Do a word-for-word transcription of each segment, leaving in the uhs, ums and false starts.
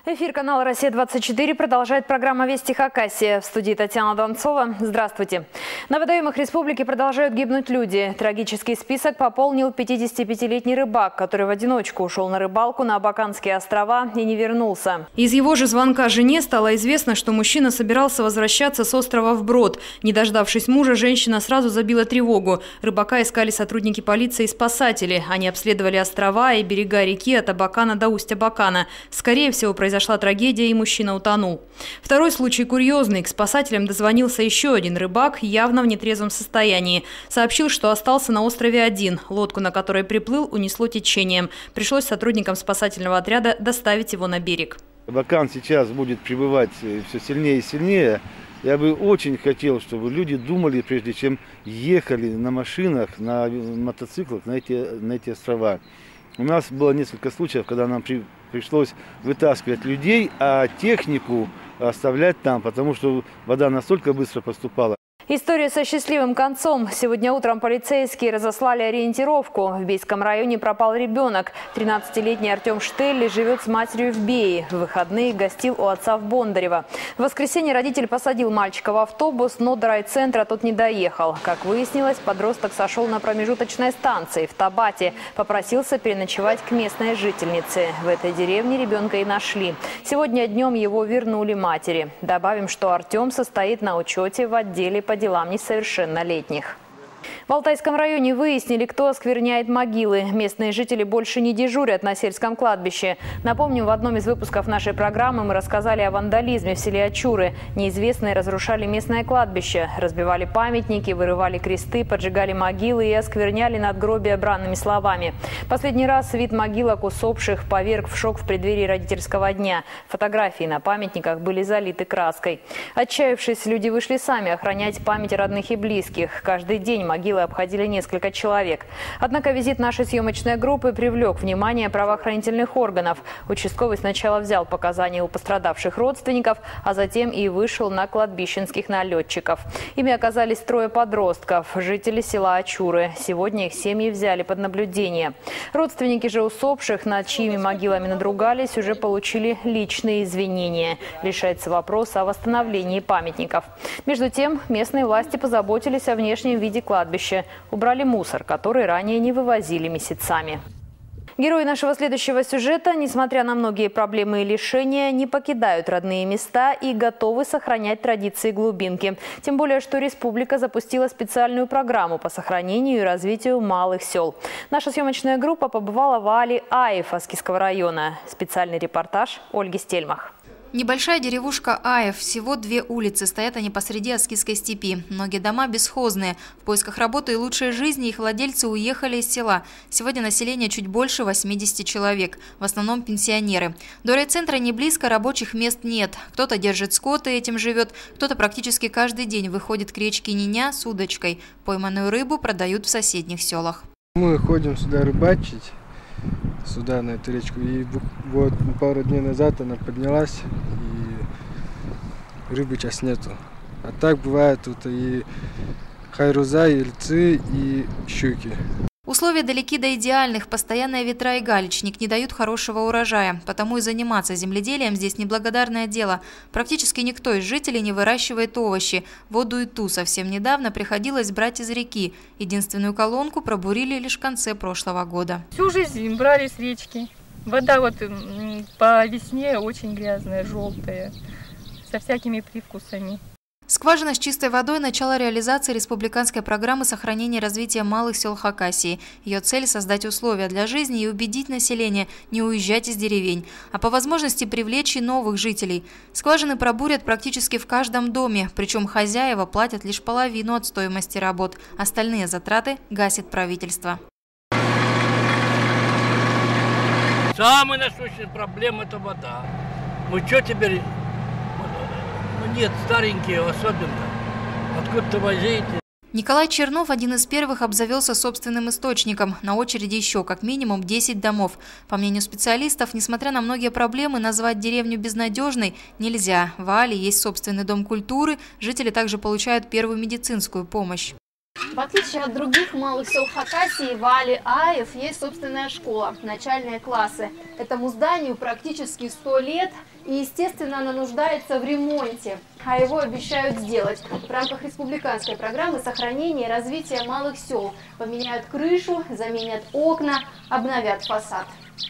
Эфир канала «Россия двадцать четыре» продолжает программа «Вести Хакасия». В студии Татьяна Донцова. Здравствуйте. На водоемах республики продолжают гибнуть люди. Трагический список пополнил пятидесятипятилетний рыбак, который в одиночку ушел на рыбалку на Абаканские острова и не вернулся. Из его же звонка жене стало известно, что мужчина собирался возвращаться с острова вброд. Не дождавшись мужа, женщина сразу забила тревогу. Рыбака искали сотрудники полиции и спасатели. Они обследовали острова и берега реки от Абакана до Усть-Абакана. Скорее всего, произошло Произошла трагедия, и мужчина утонул. Второй случай курьезный. К спасателям дозвонился еще один рыбак, явно в нетрезвом состоянии. Сообщил, что остался на острове один. Лодку, на которой приплыл, унесло течением. Пришлось сотрудникам спасательного отряда доставить его на берег. Абакан сейчас будет прибывать все сильнее и сильнее. Я бы очень хотел, чтобы люди думали, прежде чем ехали на машинах, на мотоциклах на эти, на эти острова. У нас было несколько случаев, когда нам при, пришлось вытаскивать людей, а технику оставлять там, потому что вода настолько быстро поступала. История со счастливым концом. Сегодня утром полицейские разослали ориентировку. В Бейском районе пропал ребенок. тринадцатилетний Артем Штелли живет с матерью в Бее. В выходные гостил у отца в Бондарево. В воскресенье родитель посадил мальчика в автобус, но до райцентра тот не доехал. Как выяснилось, подросток сошел на промежуточной станции в Табате. Попросился переночевать к местной жительнице. В этой деревне ребенка и нашли. Сегодня днем его вернули матери. Добавим, что Артем состоит на учете в отделе по делам несовершеннолетних. В Алтайском районе выяснили, кто оскверняет могилы. Местные жители больше не дежурят на сельском кладбище. Напомню, в одном из выпусков нашей программы мы рассказали о вандализме в селе Ачуры. Неизвестные разрушали местное кладбище, разбивали памятники, вырывали кресты, поджигали могилы и оскверняли надгробия бранными словами. Последний раз вид могилок усопших поверг в шок в преддверии родительского дня. Фотографии на памятниках были залиты краской. Отчаявшись, люди вышли сами охранять память родных и близких. Каждый день могилы обходили несколько человек. Однако визит нашей съемочной группы привлек внимание правоохранительных органов. Участковый сначала взял показания у пострадавших родственников, а затем и вышел на кладбищенских налетчиков. Ими оказались трое подростков, жители села Ачуры. Сегодня их семьи взяли под наблюдение. Родственники же усопших, над чьими могилами надругались, уже получили личные извинения. Решается вопрос о восстановлении памятников. Между тем, местные власти позаботились о внешнем виде кладбища. Убрали мусор, который ранее не вывозили месяцами. Герои нашего следующего сюжета, несмотря на многие проблемы и лишения, не покидают родные места и готовы сохранять традиции глубинки. Тем более, что республика запустила специальную программу по сохранению и развитию малых сел. Наша съемочная группа побывала в Али-Аев Аскисского района. Специальный репортаж Ольги Стельмах. Небольшая деревушка Аев, всего две улицы, стоят они посреди Аскисской степи. Многие дома бесхозные. В поисках работы и лучшей жизни их владельцы уехали из села. Сегодня население чуть больше восьмидесяти человек, в основном пенсионеры. До райцентра не близко, рабочих мест нет. Кто-то держит скот и этим живет, кто-то практически каждый день выходит к речке Ниня с удочкой. Пойманную рыбу продают в соседних селах. Мы ходим сюда рыбачить. Сюда, на эту речку. И вот пару дней назад она поднялась, и рыбы сейчас нету. А так бывает тут и хайруза, и льцы, и щуки. Условия далеки до идеальных. Постоянные ветра и галечник не дают хорошего урожая. Потому и заниматься земледелием здесь неблагодарное дело. Практически никто из жителей не выращивает овощи. Воду и ту совсем недавно приходилось брать из реки. Единственную колонку пробурили лишь в конце прошлого года. Всю жизнь брали с речки. Вода вот по весне очень грязная, желтая, со всякими привкусами. Скважина с чистой водой – начало реализации республиканской программы сохранения и развития малых сел Хакасии. Ее цель – создать условия для жизни и убедить население не уезжать из деревень, а по возможности привлечь и новых жителей. Скважины пробурят практически в каждом доме, причем хозяева платят лишь половину от стоимости работ. Остальные затраты гасит правительство. Самая насущная проблема – это вода. Ну что теперь? Нет, старенькие особенно. Откуда-то возите. Николай Чернов, один из первых, обзавелся собственным источником. На очереди еще как минимум десять домов. По мнению специалистов, несмотря на многие проблемы, назвать деревню безнадежной нельзя. В Али есть собственный дом культуры. Жители также получают первую медицинскую помощь. В отличие от других малых сел Хакасии, в Али-Аев есть собственная школа, начальные классы. Этому зданию практически сто лет, и, естественно, она нуждается в ремонте. А его обещают сделать в рамках республиканской программы сохранения и развития малых сел. Поменяют крышу, заменят окна, обновят фасад.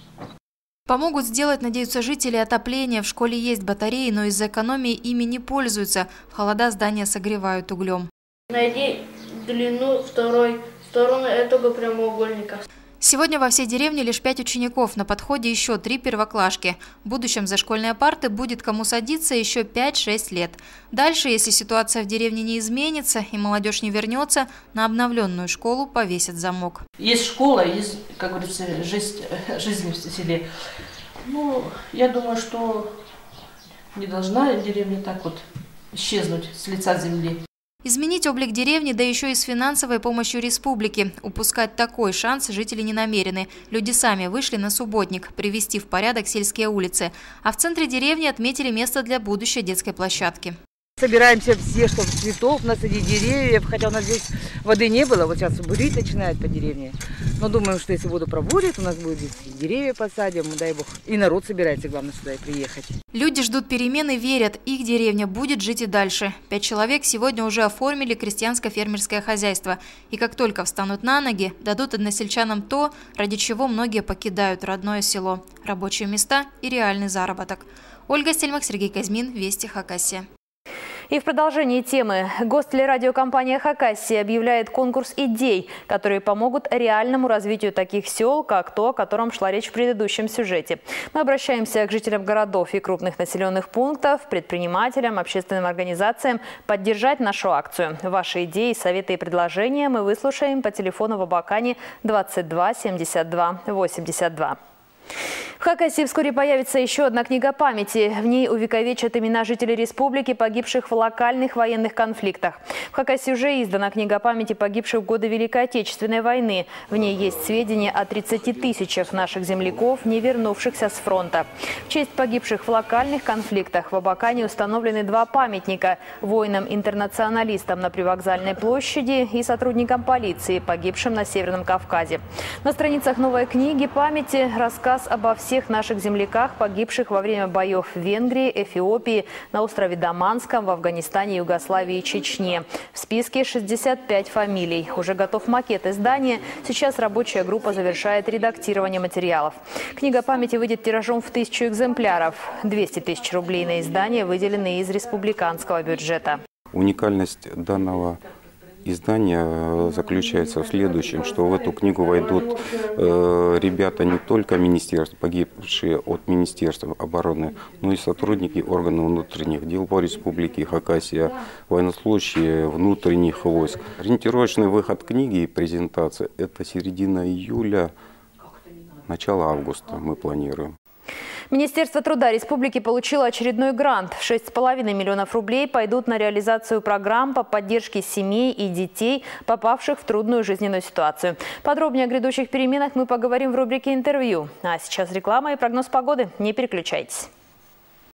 Помогут сделать, надеются жители, отопление. В школе есть батареи, но из-за экономии ими не пользуются. В холода здания согревают углем. Найди длину второй стороны этого прямоугольника. Сегодня во всей деревне лишь пять учеников, на подходе еще три первоклашки. В будущем за школьные парты будет кому садиться еще пять-шесть лет. Дальше, если ситуация в деревне не изменится и молодежь не вернется, на обновленную школу повесят замок. Есть школа, есть, как говорится, жизнь, жизнь в селе. Ну, я думаю, что не должна деревня так вот исчезнуть с лица земли. Изменить облик деревни, да еще и с финансовой помощью республики. Упускать такой шанс жители не намерены. Люди сами вышли на субботник, привести в порядок сельские улицы. А в центре деревни отметили место для будущей детской площадки. Собираемся все, чтобы цветов насадить, деревьев, хотя у нас здесь воды не было, вот сейчас бурить начинает по деревне. Но думаем, что если воду пробурит, у нас будет здесь деревья посадим, дай бог. И народ собирается, главное, сюда и приехать. Люди ждут перемены, верят, их деревня будет жить и дальше. Пять человек сегодня уже оформили крестьянско-фермерское хозяйство. И как только встанут на ноги, дадут односельчанам то, ради чего многие покидают родное село. Рабочие места и реальный заработок. Ольга Стельмах, Сергей Казьмин, Вести, Хакасия. И в продолжении темы гостелерадиокомпания «Хакасия» объявляет конкурс идей, которые помогут реальному развитию таких сел, как то, о котором шла речь в предыдущем сюжете. Мы обращаемся к жителям городов и крупных населенных пунктов, предпринимателям, общественным организациям поддержать нашу акцию. Ваши идеи, советы и предложения мы выслушаем по телефону в Абакане двадцать два семьдесят два восемьдесят два. В Хакасии вскоре появится еще одна книга памяти. В ней увековечат имена жителей республики, погибших в локальных военных конфликтах. В Хакасии уже издана книга памяти погибших в годы Великой Отечественной войны. В ней есть сведения о тридцати тысячах наших земляков, не вернувшихся с фронта. В честь погибших в локальных конфликтах в Абакане установлены два памятника – воинам-интернационалистам на Привокзальной площади и сотрудникам полиции, погибшим на Северном Кавказе. На страницах новой книги памяти рассказ обо всех наших земляках, погибших во время боев в Венгрии, Эфиопии, на острове Даманском, в Афганистане, Югославии и Чечне. В списке шестьдесят пять фамилий. Уже готов макет издания. Сейчас рабочая группа завершает редактирование материалов. Книга памяти выйдет тиражом в тысячу экземпляров. двести тысяч рублей на издание выделены из республиканского бюджета. Уникальность данного издание заключается в следующем, что в эту книгу войдут э, ребята не только министерств, погибшие от Министерства обороны, но и сотрудники органов внутренних дел по республике Хакасия, военнослужащие внутренних войск. Ориентировочный выход книги и презентация – это середина июля, начало августа мы планируем. Министерство труда республики получило очередной грант. шесть с половиной миллионов рублей пойдут на реализацию программ по поддержке семей и детей, попавших в трудную жизненную ситуацию. Подробнее о грядущих переменах мы поговорим в рубрике «Интервью». А сейчас реклама и прогноз погоды. Не переключайтесь.